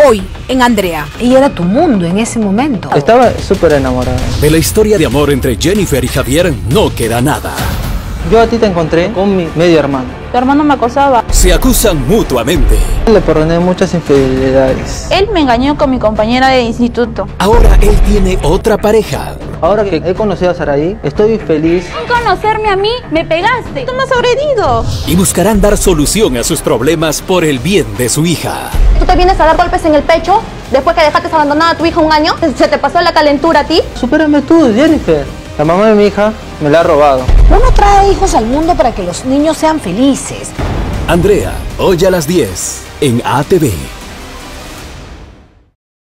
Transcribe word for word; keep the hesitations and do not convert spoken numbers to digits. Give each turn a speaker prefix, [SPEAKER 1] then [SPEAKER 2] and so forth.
[SPEAKER 1] Hoy, en Andrea.
[SPEAKER 2] Ella era tu mundo en ese momento.
[SPEAKER 3] Estaba súper enamorada.
[SPEAKER 4] De la historia de amor entre Jennifer y Javier no queda nada.
[SPEAKER 3] Yo a ti te encontré con mi medio hermano.
[SPEAKER 5] Tu hermano me acosaba.
[SPEAKER 4] Se acusan mutuamente.
[SPEAKER 3] Le perdoné muchas infidelidades.
[SPEAKER 5] Él me engañó con mi compañera de instituto.
[SPEAKER 4] Ahora él tiene otra pareja.
[SPEAKER 3] Ahora que he conocido a Saraí, estoy feliz.
[SPEAKER 5] Sin conocerme a mí, me pegaste. Tú me has agredido.
[SPEAKER 4] Y buscarán dar solución a sus problemas por el bien de su hija.
[SPEAKER 6] ¿Tú te vienes a dar golpes en el pecho después que dejaste abandonada a tu hija un año? ¿Se te pasó la calentura a ti?
[SPEAKER 3] Supérame tú, Jennifer. La mamá de mi hija me la ha robado.
[SPEAKER 2] Uno trae hijos al mundo para que los niños sean felices.
[SPEAKER 4] Andrea, hoy a las diez en A T V.